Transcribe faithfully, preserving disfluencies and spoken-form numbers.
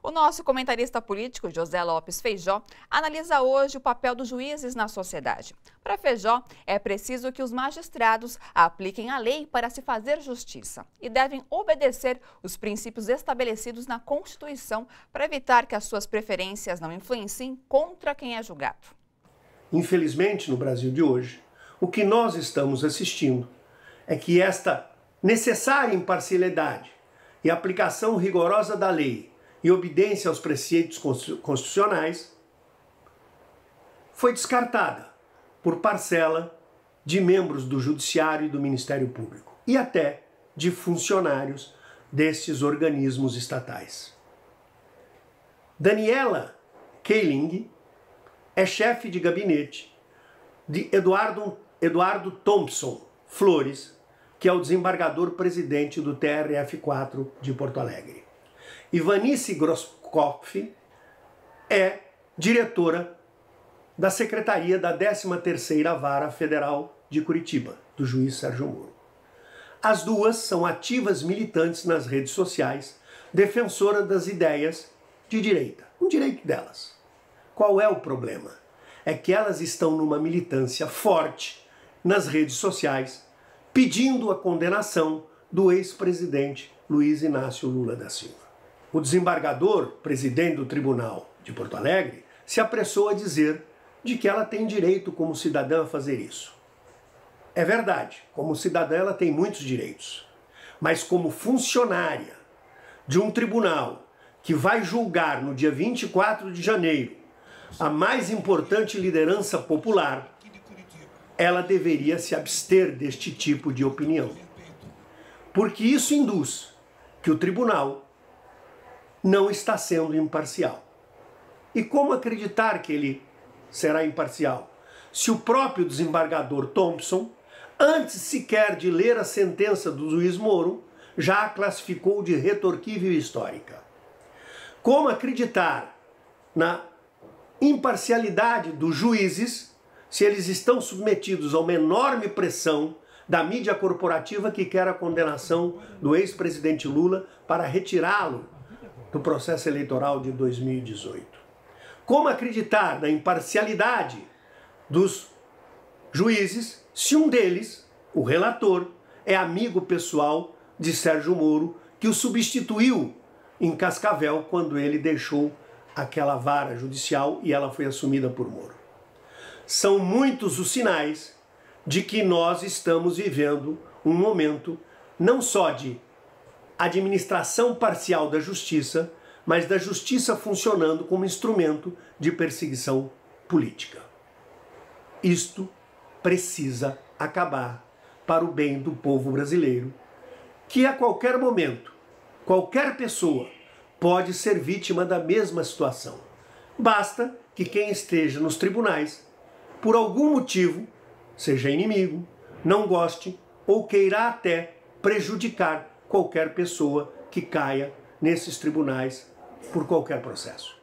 O nosso comentarista político, José Lopes Feijó, analisa hoje o papel dos juízes na sociedade. Para Feijó, é preciso que os magistrados apliquem a lei para se fazer justiça e devem obedecer os princípios estabelecidos na Constituição para evitar que as suas preferências não influenciem contra quem é julgado. Infelizmente, no Brasil de hoje, o que nós estamos assistindo é que esta necessária imparcialidade e aplicação rigorosa da lei e obediência aos preceitos constitucionais foi descartada por parcela de membros do Judiciário e do Ministério Público e até de funcionários destes organismos estatais. Daniela Kaling é chefe de gabinete de Eduardo, Eduardo Thompson Flores, que é o desembargador-presidente do T R F quatro de Porto Alegre. Ivanice Grosskopf é diretora da Secretaria da décima terceira Vara Federal de Curitiba, do juiz Sérgio Moro. As duas são ativas militantes nas redes sociais, defensoras das ideias de direita, um direito delas. Qual é o problema? É que elas estão numa militância forte nas redes sociais, pedindo a condenação do ex-presidente Luiz Inácio Lula da Silva. O desembargador, presidente do Tribunal de Porto Alegre, se apressou a dizer de que ela tem direito como cidadã a fazer isso. É verdade, como cidadã ela tem muitos direitos, mas como funcionária de um tribunal que vai julgar no dia vinte e quatro de janeiro a mais importante liderança popular, ela deveria se abster deste tipo de opinião. Porque isso induz que o tribunal não está sendo imparcial. E como acreditar que ele será imparcial? Se o próprio desembargador Thompson, antes sequer de ler a sentença do juiz Moro, já a classificou de retorquível histórica. Como acreditar na imparcialidade dos juízes se eles estão submetidos a uma enorme pressão da mídia corporativa que quer a condenação do ex-presidente Lula para retirá-lo do processo eleitoral de dois mil e dezoito? Como acreditar na imparcialidade dos juízes se um deles, o relator, é amigo pessoal de Sérgio Moro, que o substituiu em Cascavel quando ele deixou aquela vara judicial e ela foi assumida por Moro? São muitos os sinais de que nós estamos vivendo um momento não só de administração parcial da justiça, mas da justiça funcionando como instrumento de perseguição política. Isto precisa acabar para o bem do povo brasileiro, que a qualquer momento, qualquer pessoa pode ser vítima da mesma situação. Basta que quem esteja nos tribunais, por algum motivo, seja inimigo, não goste ou queira até prejudicar qualquer pessoa que caia nesses tribunais por qualquer processo.